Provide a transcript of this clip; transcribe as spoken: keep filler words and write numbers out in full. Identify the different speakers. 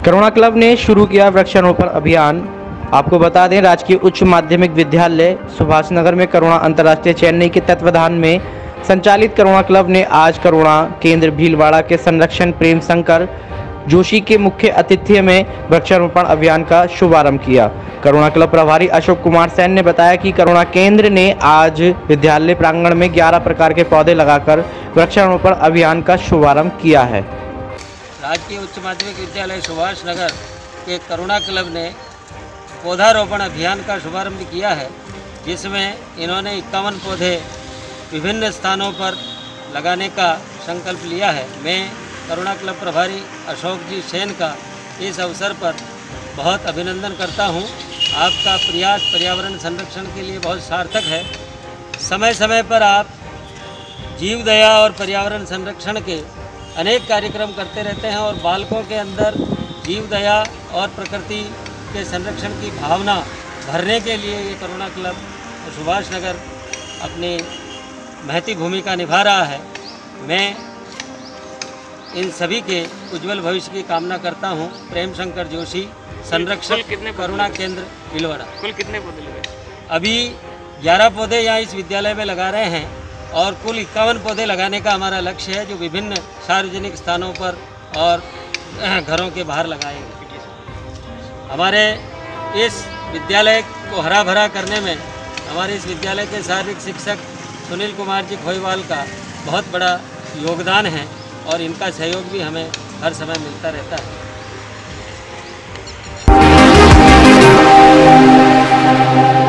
Speaker 1: करुणा club ने शुरू किया वृक्षारोपण अभियान। आपको बता दें, राजकीय उच्च माध्यमिक विद्यालय सुभाष नगर में करुणा अंतर्राष्ट्रीय चेन्नई के तत्वाधान में संचालित करुणा क्लब ने आज करुणा केंद्र भीलवाड़ा के संरक्षण प्रेम शंकर जोशी के मुख्य आतिथ्य में वृक्षारोपण अभियान का शुभारंभ किया। करुणा क्लब प्रभारी अशोक कुमार सैन ने बताया कि करुणा केंद्र ने आज विद्यालय प्रांगण में ग्यारह प्रकार के पौधे लगाकर वृक्षारोपण अभियान का शुभारंभ किया है।
Speaker 2: राजकीय उच्च माध्यमिक विद्यालय सुभाष नगर के करुणा क्लब ने पौधारोपण अभियान का शुभारंभ किया है, जिसमें इन्होंने इक्यावन पौधे विभिन्न स्थानों पर लगाने का संकल्प लिया है। मैं करुणा क्लब प्रभारी अशोक जी सेन का इस अवसर पर बहुत अभिनंदन करता हूं। आपका प्रयास पर्यावरण संरक्षण के लिए बहुत सार्थक है। समय समय पर आप जीव दया और पर्यावरण संरक्षण के अनेक कार्यक्रम करते रहते हैं और बालकों के अंदर जीव दया और प्रकृति के संरक्षण की भावना भरने के लिए ये करुणा क्लब सुभाष नगर अपनी महती भूमिका निभा रहा है। मैं इन सभी के उज्जवल भविष्य की कामना करता हूं। प्रेम शंकर जोशी, संरक्षक करुणा केंद्र भीलवाड़ा।
Speaker 3: कुल कितने पौधे लगे?
Speaker 2: अभी ग्यारह पौधे यहाँ इस विद्यालय में लगा रहे हैं और कुल इक्यावन पौधे लगाने का हमारा लक्ष्य है, जो विभिन्न सार्वजनिक स्थानों पर और घरों के बाहर लगाएंगे। हमारे इस विद्यालय को हरा भरा करने में हमारे इस विद्यालय के शारीरिक शिक्षक सुनील कुमार जी खोईवाल का बहुत बड़ा योगदान है और इनका सहयोग भी हमें हर समय मिलता रहता है।